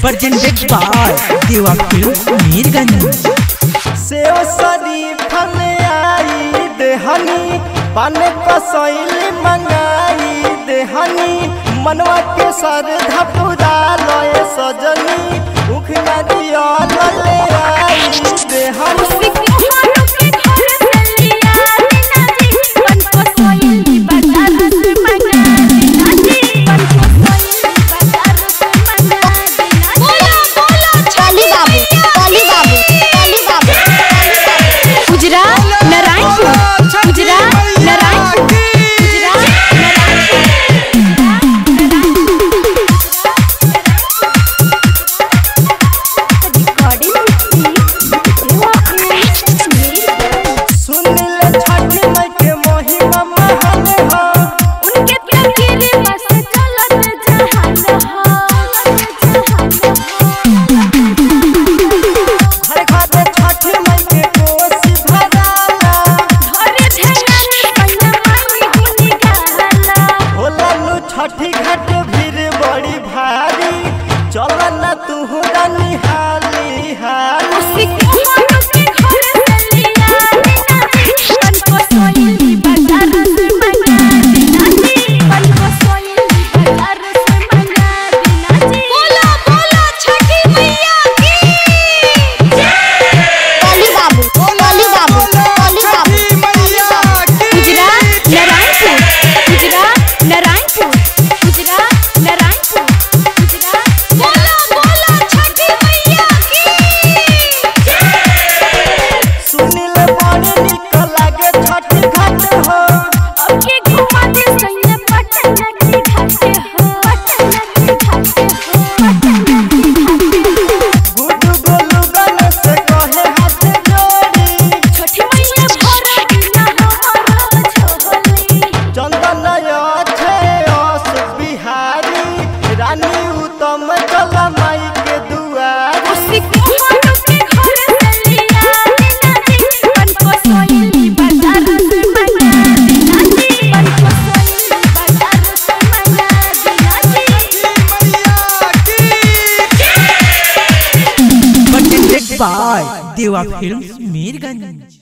presented by Deva Films Mirganj. सेव शरीफ में आई देहनी पान कसैली मंगाई देहनी मनवा के श्रद्धा पूरा लय सजनी उखना दिया ले आई देहनी छठी घाट भीड़ बड़ी भारी चलना तू रानी हाली हाली by Deva Films मीरगंज।